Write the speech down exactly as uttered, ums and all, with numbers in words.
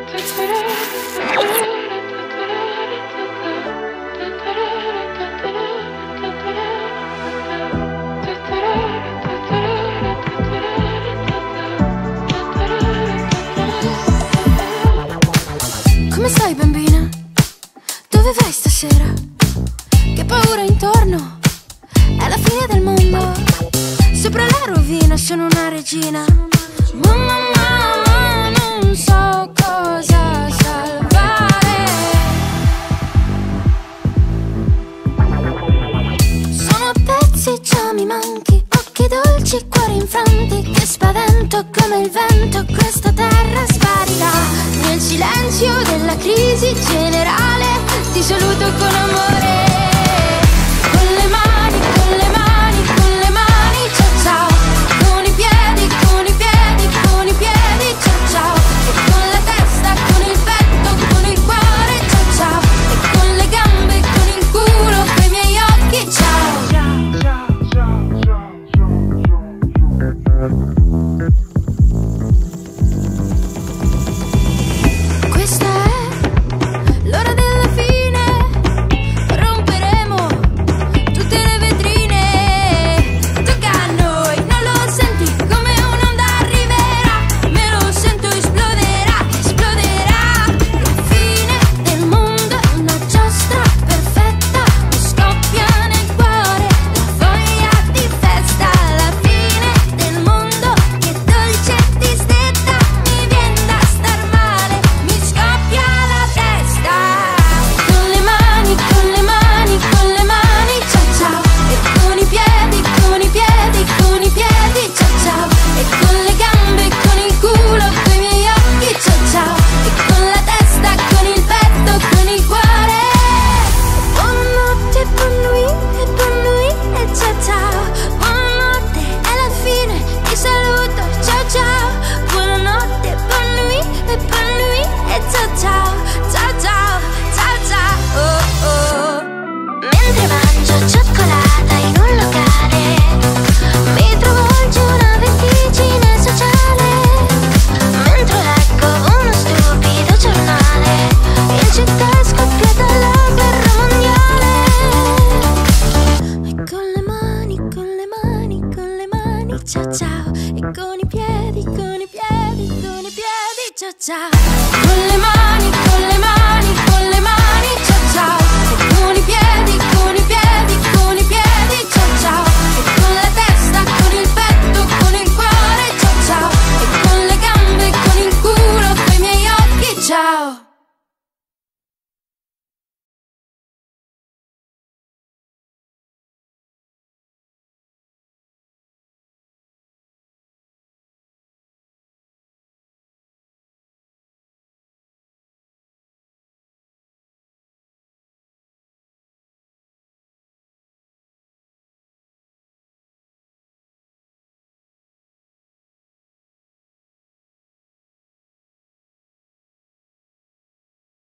Come stai, bambina? Dove vai stasera? Che paura intorno? È la fine del mondo. Sopra la rovina sono una regina. Mamma, mamma, non so cosa salvare. Sono a pezzi, già mi manchi. Occhi dolci, cuori infranti. Che spavento come il vento. Questa terra sparirà. Nel silenzio della crisi generale ti saluto con amore. Con le mani, con le mani, con le mani, ciao ciao. Con i piedi, con i piedi, con i piedi, ciao ciao. E con la testa, con il petto, con il cuore, ciao ciao. E con le gambe, con il culo, con i miei occhi, ciao. Questa è l'ora della fine. Romperemo tutte le vetrine. Tocca a noi, non lo senti come un'onda arriverà? Me lo sento, esploderà, esploderà. La fine del mondo è una giostra perfetta. Mi scoppia nel cuore la voglia di festa. La fine del mondo che dolce distetta. Mi viene da star male, mi scoppia la testa. Con le mani, con le mani, con le mani, ciao ciao. E con i piedi, con i piedi, con i piedi, ciao ciao. E con le gambe, con il culo, con i miei occhi, ciao ciao. E con la testa, con il petto, con il cuore. Buonanotte, buon nuit, e buon nuit, e ciao ciao. Buonanotte, è la fine, ti saluto, ciao ciao. Buonanotte, buon nuit, e buon nuit, e ciao ciao. Ciao ciao, ciao ciao, oh oh. Mentre mangio cioccolata in un locale, mi trovo oggi una vertigine sociale. Mentre leggo uno stupido giornale, in città è scoppiata la guerra mondiale. E con le mani, con le mani, con le mani, ciao ciao. E con i piedi, con i piedi, con i piedi, ciao ciao. Con le mani,